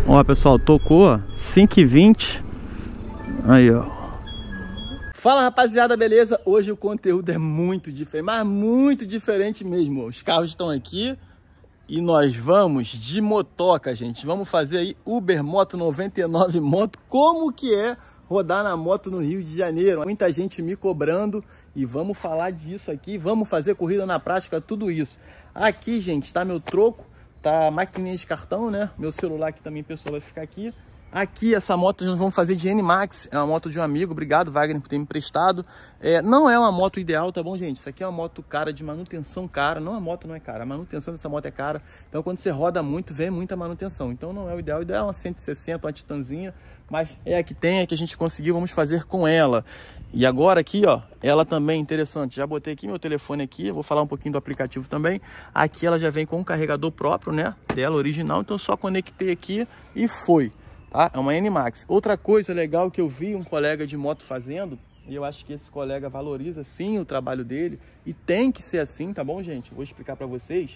Ó, pessoal, tocou 5h20. Aí, ó. Fala, rapaziada, beleza? Hoje o conteúdo é muito diferente, mas muito diferente mesmo. Os carros estão aqui e nós vamos de motoca, gente. Vamos fazer aí Uber Moto 99 Moto. Como que é rodar na moto no Rio de Janeiro? Muita gente me cobrando e vamos falar disso aqui. Vamos fazer corrida na prática, tudo isso. Aqui, gente, tá meu troco. Tá a maquininha de cartão, né? Meu celular aqui também, pessoal, vai ficar aqui. Aqui, essa moto nós vamos fazer de NMAX. É uma moto de um amigo. Obrigado, Wagner, por ter me emprestado. Não é uma moto ideal, tá bom, gente? Isso aqui é uma moto cara, de manutenção cara. Não, a moto não é cara. A manutenção dessa moto é cara. Então, quando você roda muito, vem muita manutenção. Então, não é o ideal. O ideal é uma 160, uma Titanzinha. Mas é a que tem, é a que a gente conseguiu. Vamos fazer com ela. E agora aqui, ó, ela também é interessante. Já botei aqui meu telefone aqui, vou falar um pouquinho do aplicativo também. Aqui ela já vem com um carregador próprio, né, dela original. Então só conectei aqui e foi, tá? É uma NMAX. Outra coisa legal que eu vi um colega de moto fazendo, e eu acho que esse colega valoriza sim o trabalho dele, e tem que ser assim, tá bom, gente? Vou explicar para vocês.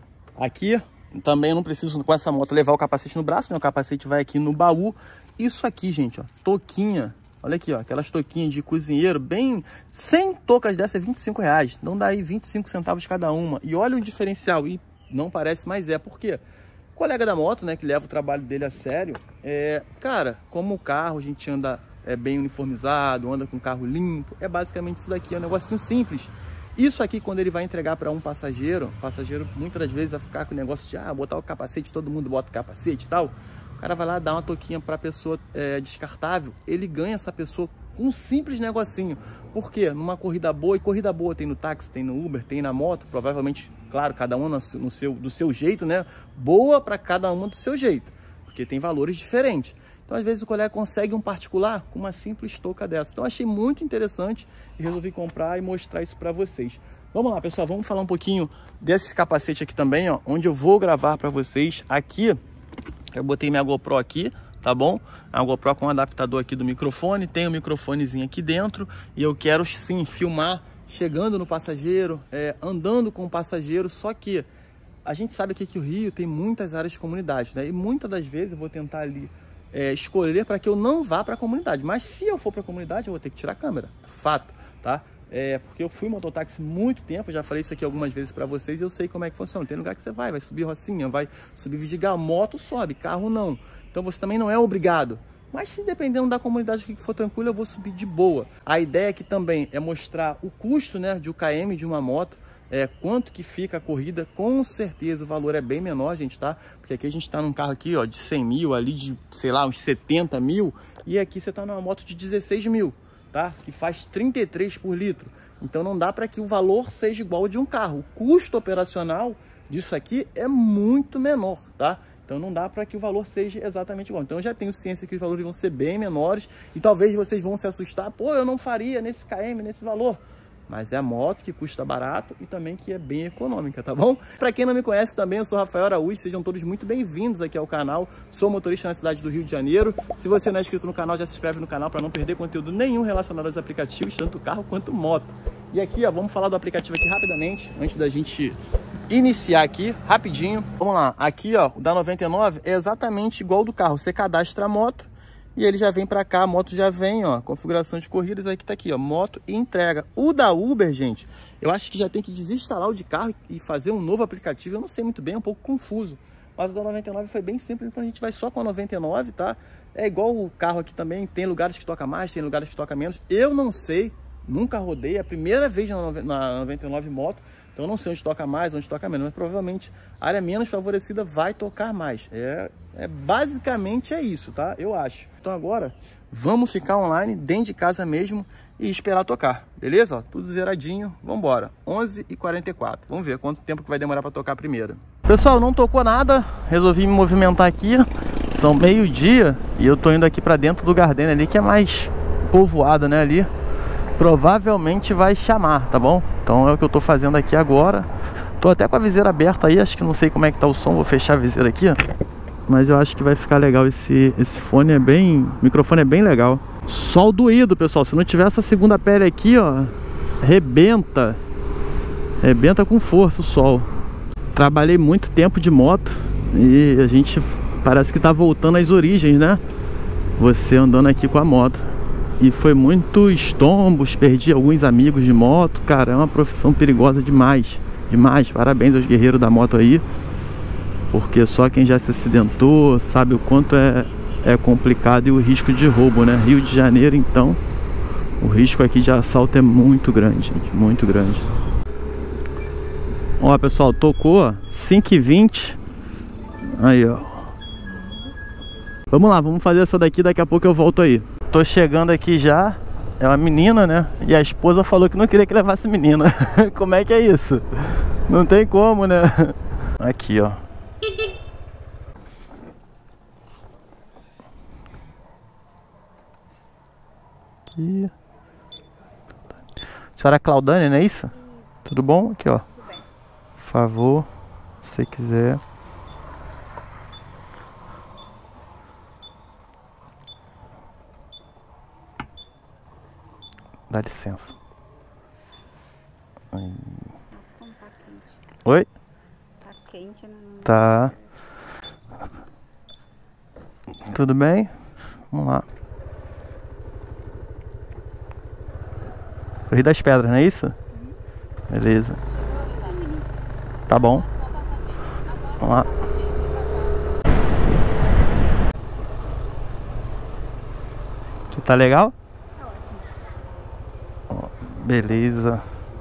Aqui também eu não preciso com essa moto levar o capacete no braço, né? O capacete vai aqui no baú. Isso aqui, gente, ó, toquinha. Olha aqui, ó, aquelas toquinhas de cozinheiro, bem... 100 tocas dessa é R$25. Então dá aí 25 centavos cada uma. E olha o diferencial, e não parece, mas é. Por quê? O colega da moto, né, que leva o trabalho dele a sério, cara, como o carro a gente anda bem uniformizado, anda com o carro limpo, é basicamente isso daqui, é um negocinho simples. Isso aqui, quando ele vai entregar para um passageiro, o passageiro muitas das vezes vai ficar com o negócio de botar o capacete, todo mundo bota o capacete e tal. O cara vai lá dar uma toquinha para a pessoa descartável, ele ganha essa pessoa com um simples negocinho. Por quê? Numa corrida boa, e corrida boa tem no táxi, tem no Uber, tem na moto, provavelmente, claro, cada um do seu jeito, né? Boa para cada uma do seu jeito, porque tem valores diferentes. Então, às vezes, o colega consegue um particular com uma simples touca dessa. Então, achei muito interessante e resolvi comprar e mostrar isso para vocês. Vamos lá, pessoal, vamos falar um pouquinho desse capacete aqui também, ó, onde eu vou gravar para vocês. Aqui, eu botei minha GoPro aqui, tá bom? A GoPro com um adaptador aqui do microfone, tem um microfonezinho aqui dentro e eu quero sim filmar chegando no passageiro, andando com o passageiro, só que a gente sabe aqui que o Rio tem muitas áreas de comunidade, né? E muitas das vezes eu vou tentar ali escolher para que eu não vá para a comunidade, mas se eu for para a comunidade eu vou ter que tirar a câmera, fato, tá? Porque eu fui mototáxi muito tempo, já falei isso aqui algumas vezes para vocês, eu sei como é que funciona. Tem lugar que você vai subir Rocinha, vai subir Vidigal, moto sobe, carro não. Então você também não é obrigado. Mas se dependendo da comunidade que for tranquilo, eu vou subir de boa. A ideia aqui também é mostrar o custo, né, de km de uma moto, quanto que fica a corrida. Com certeza o valor é bem menor, gente, tá? Porque aqui a gente tá num carro aqui, ó, de 100 mil, ali de, sei lá, uns 70 mil, e aqui você tá numa moto de 16 mil. Tá? Que faz 33 por litro. Então não dá para que o valor seja igual ao de um carro. O custo operacional disso aqui é muito menor, tá? Então não dá para que o valor seja exatamente igual. Então eu já tenho ciência que os valores vão ser bem menores e talvez vocês vão se assustar. Pô, eu não faria nesse KM, nesse valor. Mas é a moto que custa barato e também que é bem econômica, tá bom? Para quem não me conhece também, eu sou Rafael Araújo, sejam todos muito bem-vindos aqui ao canal. Sou motorista na cidade do Rio de Janeiro. Se você não é inscrito no canal, já se inscreve no canal para não perder conteúdo nenhum relacionado aos aplicativos, tanto carro quanto moto. E aqui, ó, vamos falar do aplicativo aqui rapidamente, antes da gente iniciar aqui, rapidinho. Vamos lá, aqui, ó, o da 99 é exatamente igual ao do carro. Você cadastra a moto e ele já vem para cá, a moto já vem, ó, configuração de corridas, aí que tá aqui, ó, moto e entrega. O da Uber, gente, eu acho que já tem que desinstalar o de carro e fazer um novo aplicativo. Eu não sei muito bem, é um pouco confuso. Mas o da 99 foi bem simples, então a gente vai só com a 99, tá? É igual o carro aqui também, tem lugares que toca mais, tem lugares que toca menos. Eu não sei, nunca rodei, é a primeira vez na 99 moto. Então eu não sei onde toca mais, onde toca menos, mas provavelmente a área menos favorecida vai tocar mais. Basicamente é isso, tá? Eu acho. Então agora vamos ficar online dentro de casa mesmo e esperar tocar, beleza? Ó, tudo zeradinho, vamos embora. 11h44, vamos ver quanto tempo que vai demorar para tocar primeiro. Pessoal, não tocou nada, resolvi me movimentar aqui. São meio-dia e eu tô indo aqui para dentro do Gardenia ali, que é mais povoado, né, ali. Provavelmente vai chamar, tá bom? Então é o que eu tô fazendo aqui agora. Tô até com a viseira aberta aí, acho que não sei como é que tá o som. Vou fechar a viseira aqui, ó. Mas eu acho que vai ficar legal. Esse fone é bem... O microfone é bem legal. Sol doído, pessoal. Se não tiver essa segunda pele aqui, ó, rebenta. Rebenta com força o sol. Trabalhei muito tempo de moto e a gente parece que tá voltando às origens, né? Você andando aqui com a moto. E foi muitos tombos, perdi alguns amigos de moto. Cara, é uma profissão perigosa demais. Demais, parabéns aos guerreiros da moto aí. Porque só quem já se acidentou sabe o quanto é complicado e o risco de roubo, né? Rio de Janeiro, então, o risco aqui de assalto é muito grande, gente, muito grande. Ó, pessoal, tocou 5h20. Aí, ó. Vamos lá, vamos fazer essa daqui, daqui a pouco eu volto aí. Tô chegando aqui já. É uma menina, né? E a esposa falou que não queria que levasse menina. Como é que é isso? Não tem como, né? Aqui, ó. Aqui. Senhora Claudânia, não é isso? Tudo bom? Aqui, ó. Por favor, se você quiser. Dá licença. Nossa, como tá quente. Oi? Tá quente, né? Tá. Tudo bem? Vamos lá. Rio das Pedras, não é isso? Beleza. Tá bom. Vamos lá. Você tá legal? Beleza.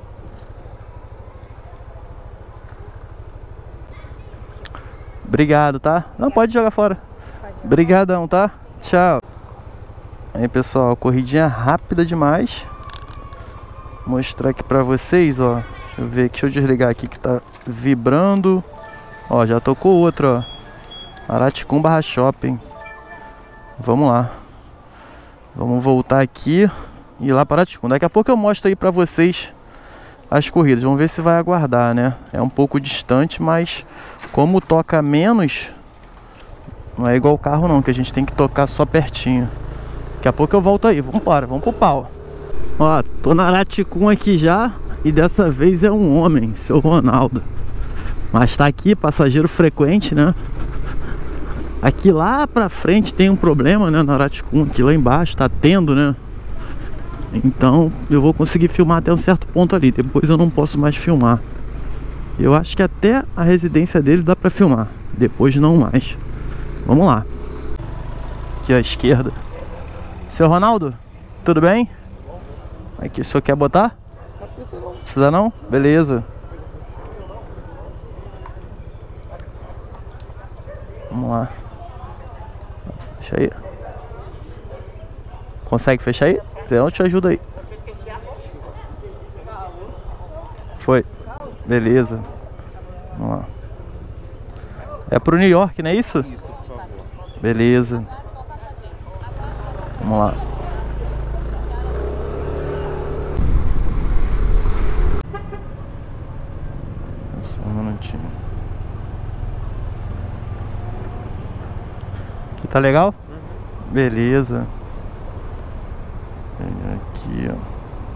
Obrigado, tá? Não, pode jogar fora. Obrigadão, tá? Tchau. Aí, pessoal, corridinha rápida demais. Vou mostrar aqui pra vocês, ó. Deixa eu ver aqui, deixa eu desligar aqui que tá vibrando. Ó, já tocou outro, ó. Araticum / Shopping. Vamos lá. Vamos voltar aqui e ir lá para Araticum. Daqui a pouco eu mostro aí pra vocês as corridas. Vamos ver se vai aguardar, né? É um pouco distante, mas como toca menos, não é igual o carro não, que a gente tem que tocar só pertinho. Daqui a pouco eu volto aí. Vamos embora, vamos pro pau. Ó, tô na Araticum aqui já. E dessa vez é um homem, seu Ronaldo. Mas tá aqui, passageiro frequente, né? Aqui lá pra frente tem um problema, né, na Araticum. Aqui lá embaixo tá tendo, né? Então eu vou conseguir filmar até um certo ponto ali. Depois eu não posso mais filmar. Eu acho que até a residência dele dá pra filmar. Depois não mais. Vamos lá. Aqui à esquerda. Seu Ronaldo, tudo bem? Aqui, o senhor quer botar? Não precisa não? Beleza. Vamos lá. Fecha aí. Consegue fechar aí? Eu te ajudo aí. Foi. Beleza. Vamos lá. É pro New York, não é isso? Isso, por favor. Beleza. Vamos lá. Só um minutinho. Aqui tá legal? Beleza. Aqui, ó.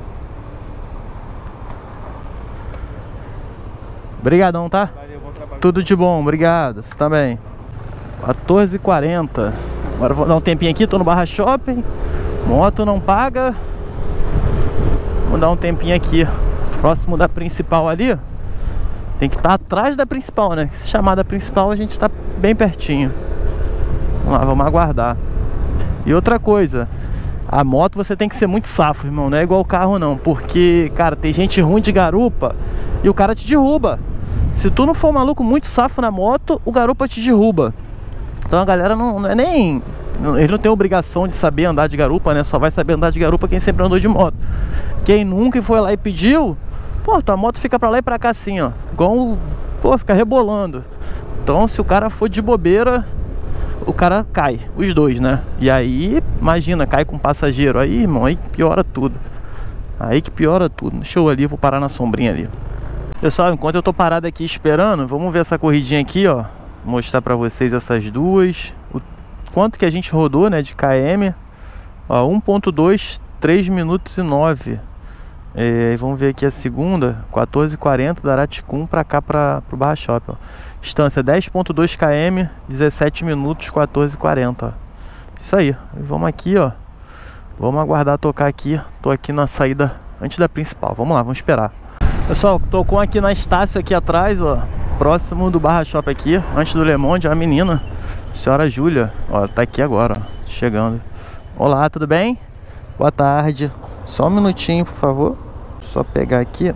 Obrigadão, tá? Valeu, bom trabalho. Tudo de bom, obrigado. Você também. 14h40. Agora vou dar um tempinho aqui, tô no / Shopping. Moto não paga. Vou dar um tempinho aqui. Próximo da principal ali. Tem que estar atrás da principal, né? Se chamar da principal, a gente tá bem pertinho. Vamos lá, vamos aguardar. E outra coisa, a moto você tem que ser muito safo, irmão. Não é igual o carro não. Porque, cara, tem gente ruim de garupa e o cara te derruba. Se tu não for maluco muito safo na moto, o garupa te derruba. Então a galera não é nem... Eles não tem obrigação de saber andar de garupa, né? Só vai saber andar de garupa quem sempre andou de moto. Quem nunca foi lá e pediu, pô, tua moto fica pra lá e pra cá assim, ó. Igual, pô, fica rebolando. Então se o cara for de bobeira, o cara cai, os dois, né? E aí, imagina, cai com passageiro. Aí, irmão, aí piora tudo. Aí que piora tudo. Deixa eu ali, vou parar na sombrinha ali. Pessoal, enquanto eu tô parado aqui esperando, vamos ver essa corridinha aqui, ó. Mostrar pra vocês essas duas. O quanto que a gente rodou, né, de KM. Ó, 1.2, 3 minutos e 9. E vamos ver aqui a segunda, 14h40 da Araticum pra cá, pro Barra Shopping, ó. Distância 10.2 km, 17 minutos, 14h40, ó. Isso aí, vamos aqui, ó. Vamos aguardar tocar aqui. Tô aqui na saída antes da principal. Vamos lá, vamos esperar. Pessoal, tocou aqui na Estácio aqui atrás, ó. Próximo do Barra Shopping aqui, antes do Le Monde, a menina, senhora Júlia, ó, tá aqui agora, ó, chegando. Olá, tudo bem? Boa tarde. Só um minutinho, por favor. Só pegar aqui.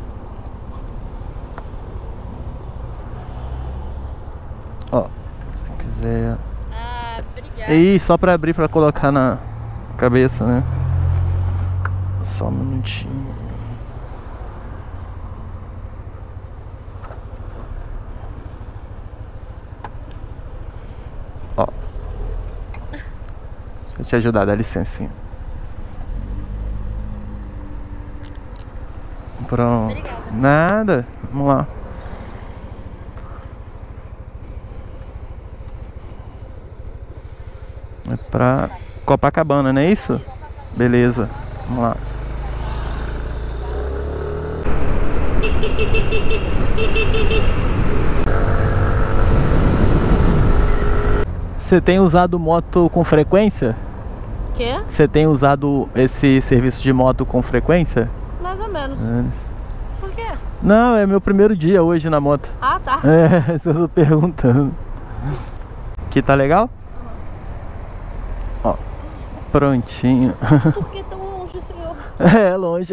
Ó, se quiser. Ah, obrigada. E só pra abrir, pra colocar na cabeça, né? Só um minutinho. Ó. Deixa eu te ajudar, dá licencinha. Pronto. Obrigada. Nada. Vamos lá. É pra Copacabana, não é isso? Beleza. Vamos lá. Você tem usado moto com frequência? Quê? Você tem usado esse serviço de moto com frequência? Mais ou menos. Por quê? Não, é meu primeiro dia hoje na moto. Ah, tá. É, isso eu tô perguntando. Aqui tá legal? Ó, prontinho. Por que tão longe, senhor? É, longe.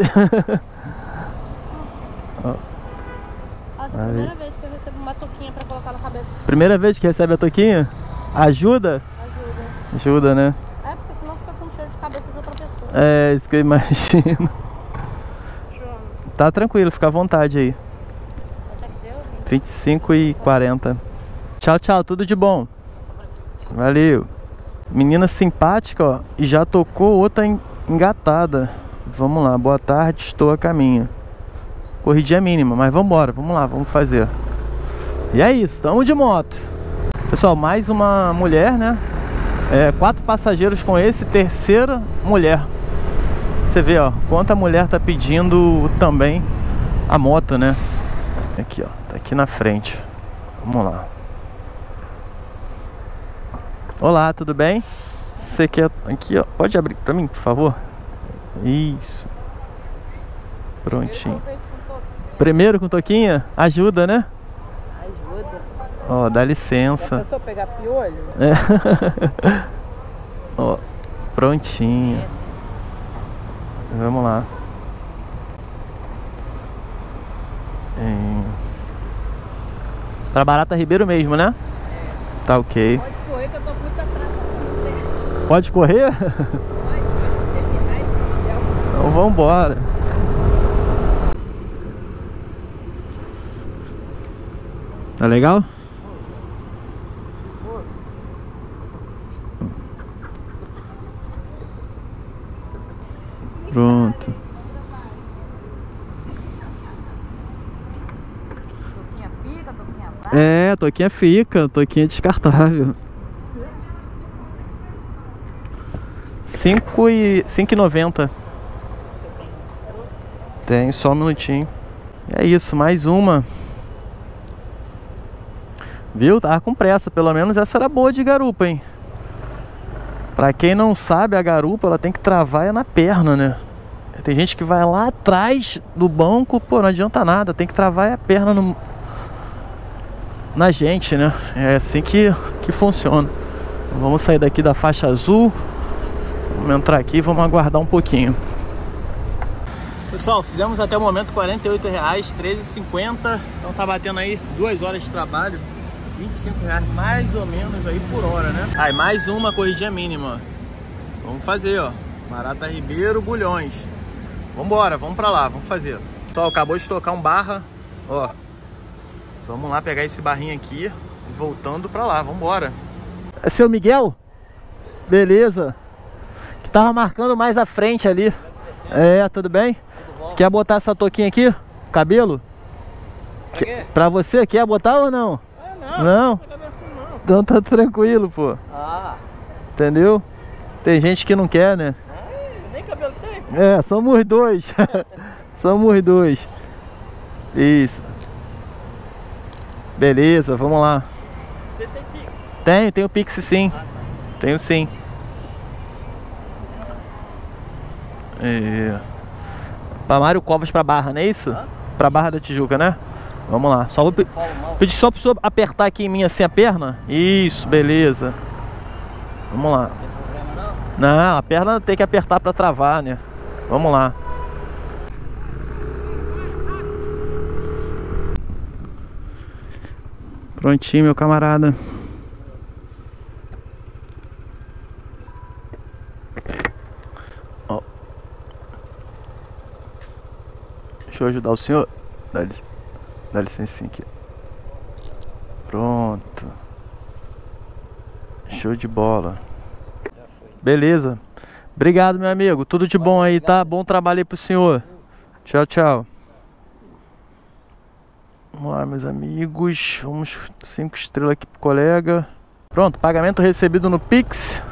Ó, Nossa, é a primeira vez que eu recebo uma touquinha pra colocar na cabeça. primeira vez que recebe a toquinha? Ajuda? Ajuda. Ajuda, né? É, porque senão fica com cheiro de cabeça de outra pessoa. É, isso que eu imagino. João, Tá tranquilo, fica à vontade aí. até que deu, gente. 25h40. Tchau, tchau, tudo de bom. Valeu. Menina simpática, ó. E já tocou outra engatada. Vamos lá, boa tarde, estou a caminho. Corridinha mínima, mas vambora, vamos lá, vamos fazer. E é isso, estamos de moto. Pessoal, mais uma mulher, né? 4 passageiros com esse, terceira mulher. Você vê, ó, quanta mulher tá pedindo também a moto, né? Aqui, ó, tá aqui na frente. Vamos lá. Olá, tudo bem? Você quer... Aqui, ó, pode abrir pra mim, por favor? Isso. Prontinho. Primeiro com toquinha? Ajuda, né? Ajuda. Ó, dá licença. Já pensou pegar piolho? É. Ó, prontinho. Vamos lá. Pra Barata Ribeiro mesmo, né? Tá ok. Pode correr que eu tô muito atrás. Pode correr? Então vambora. Tá legal? Pronto. Toquinha fica, toquinha vai. É, toquinha fica, toquinha descartável. 5,90. Tem, só um minutinho. É isso, mais uma. Viu? Tava com pressa, pelo menos essa era boa de garupa, hein? Pra quem não sabe, a garupa, ela tem que travar na perna, né? Tem gente que vai lá atrás do banco, pô, não adianta nada, tem que travar a perna na gente, né? É assim que funciona. Vamos sair daqui da faixa azul. Vamos entrar aqui e vamos aguardar um pouquinho. Pessoal, fizemos até o momento R$48, R$13,50. Então tá batendo aí 2 horas de trabalho. R$25 mais ou menos aí por hora, né? Aí mais uma corridinha mínima. Vamos fazer, ó. Barata Ribeiro, Bulhões. Vambora, vamos pra lá, vamos fazer. Pessoal, acabou de tocar um barra. Ó. Vamos lá pegar esse barrinho aqui e voltando pra lá, vambora. É seu Miguel? Beleza. Que tava marcando mais à frente ali. É, tudo bem? Quer botar essa touquinha aqui? Cabelo? Pra quê? Pra você, quer botar ou não? Ah, não. Não? Não tá assim, não. Então tá tranquilo, pô. Ah. Entendeu? Tem gente que não quer, né? Nem cabelo tem. É, somos dois. Somos dois. Isso. Beleza, vamos lá. Você tem Pix? Tenho Pix sim. Tenho sim. Pra Mário Covas pra Barra, não é isso? Pra Barra da Tijuca, né? Vamos lá. Só vou pedir só pro senhor apertar aqui em mim assim a perna. Isso, beleza. Vamos lá. Não tem problema não? Não, a perna tem que apertar pra travar, né? Vamos lá. Prontinho, meu camarada. Ó. Deixa eu ajudar o senhor. Dá licença aqui. Pronto. Show de bola. Beleza. Obrigado, meu amigo. Tudo de bom aí, tá? Bom trabalho aí pro senhor. Tchau, tchau. Vamos lá, meus amigos. Vamos 5 estrelas aqui pro colega. Pronto, pagamento recebido no Pix.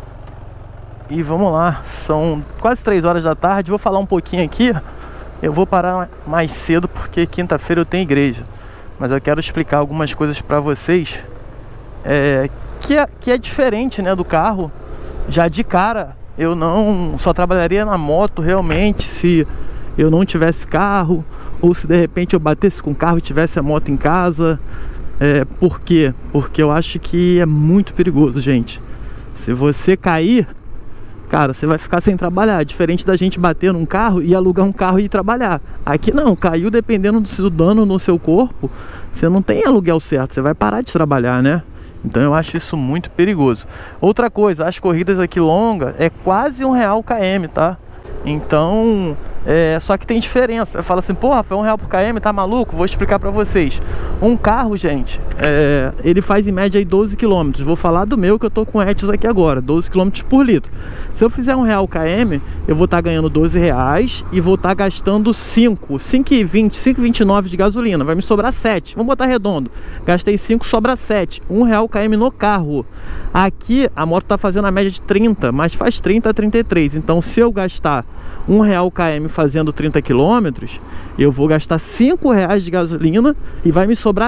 E vamos lá. São quase 3 horas da tarde. Vou falar um pouquinho aqui. Eu vou parar mais cedo porque quinta-feira eu tenho igreja. Mas eu quero explicar algumas coisas pra vocês. Que é diferente, né, do carro. Já de cara, eu não só trabalharia na moto realmente se eu não tivesse carro, ou se de repente eu batesse com o carro e tivesse a moto em casa. Por quê? Porque eu acho que é muito perigoso, gente. Se você cair, cara, você vai ficar sem trabalhar. Diferente da gente bater num carro e alugar um carro e ir trabalhar. Aqui não, caiu, dependendo do dano no seu corpo, você não tem aluguel certo, você vai parar de trabalhar, né? Então eu acho isso muito perigoso. Outra coisa, as corridas aqui longas é quase R$1 km, tá? Então, só que tem diferença. Fala assim, pô, Rafael, R$1 por km, tá maluco? Vou explicar pra vocês. Um carro, gente, ele faz em média aí 12 km. Vou falar do meu, que eu tô com Etios aqui agora, 12 km por litro. Se eu fizer R$1 km, eu vou estar ganhando R$12 e vou estar gastando 5,20, 5,29 de gasolina. Vai me sobrar 7. Vamos botar redondo. Gastei 5, sobra 7. R$1 km no carro. Aqui a moto tá fazendo a média de 30, mas faz 30 a 33. Então, se eu gastar R$1 km fazendo 30 km, eu vou gastar R$5 de gasolina e vai me sobrar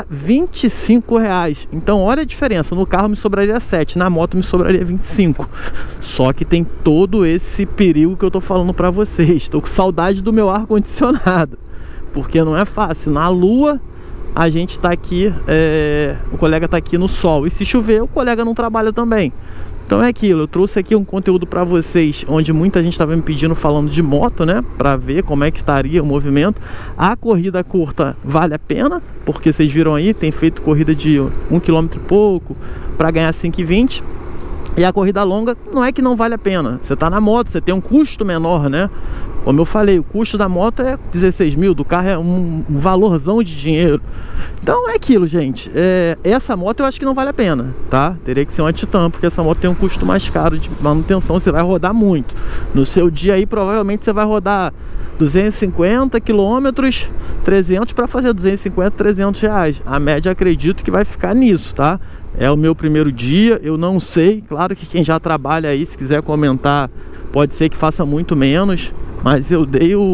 R$25. Então olha a diferença, no carro me sobraria 7, na moto me sobraria 25. Só que tem todo esse perigo que eu tô falando pra vocês. Tô com saudade do meu ar-condicionado, porque não é fácil. Na lua a gente tá aqui, o colega tá aqui no sol, e se chover o colega não trabalha também. Então é aquilo, eu trouxe aqui um conteúdo para vocês, onde muita gente estava me pedindo falando de moto, né? Para ver como é que estaria o movimento. A corrida curta vale a pena, porque vocês viram aí, tem feito corrida de 1 km e pouco para ganhar 5,20. E a corrida longa não é que não vale a pena. Você tá na moto, você tem um custo menor, né? Como eu falei, o custo da moto é 16 mil, do carro é um valorzão de dinheiro. Então é aquilo, gente. Essa moto eu acho que não vale a pena, tá? Teria que ser uma Titan, porque essa moto tem um custo mais caro de manutenção. Você vai rodar muito. No seu dia aí, provavelmente você vai rodar 250 quilômetros, 300 para fazer 250, 300 reais. A média acredito que vai ficar nisso, tá? É o meu primeiro dia, eu não sei. Claro que quem já trabalha aí, se quiser comentar, pode ser que faça muito menos. Mas eu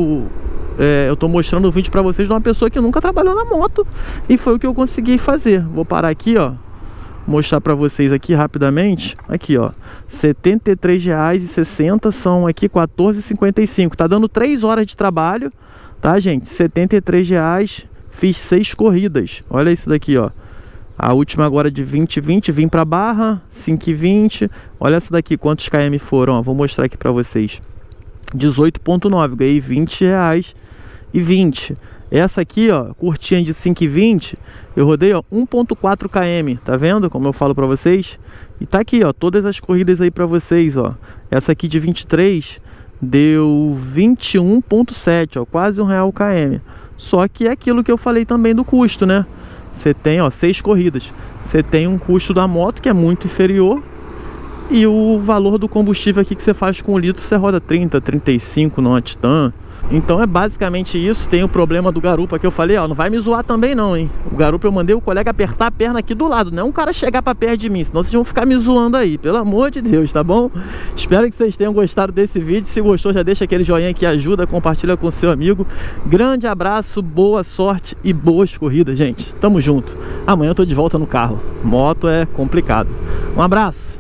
tô mostrando o vídeo pra vocês de uma pessoa que nunca trabalhou na moto. E foi o que eu consegui fazer. Vou parar aqui, ó. Mostrar pra vocês aqui rapidamente. Aqui, ó. R$73,60, são aqui R$14,55. Tá dando 3 horas de trabalho, tá, gente? R$73. Fiz 6 corridas. Olha isso daqui, ó. A última agora de 20,20, vim pra Barra, 5,20. Olha essa daqui, quantos km foram, ó. Vou mostrar aqui pra vocês. 18,9, ganhei R$20,20. Essa aqui, ó, curtinha de 5,20, eu rodei, ó, 1,4 km, tá vendo como eu falo pra vocês? E tá aqui, ó, todas as corridas aí pra vocês, ó. Essa aqui de 23 deu 21,7, ó, quase R$1 km. Só que é aquilo que eu falei também do custo, né? Você tem, ó, 6 corridas. Você tem um custo da moto que é muito inferior. E o valor do combustível aqui que você faz com o litro, você roda 30, 35 numa Titan. Então é basicamente isso. Tem o problema do garupa que eu falei, ó, não vai me zoar também não, hein. O garupa eu mandei o colega apertar a perna aqui do lado, não é um cara chegar pra perto de mim, senão vocês vão ficar me zoando aí, pelo amor de Deus, tá bom? Espero que vocês tenham gostado desse vídeo. Se gostou, já deixa aquele joinha que ajuda, compartilha com seu amigo. Grande abraço, boa sorte e boas corridas, gente. Tamo junto. Amanhã eu tô de volta no carro. Moto é complicado. Um abraço.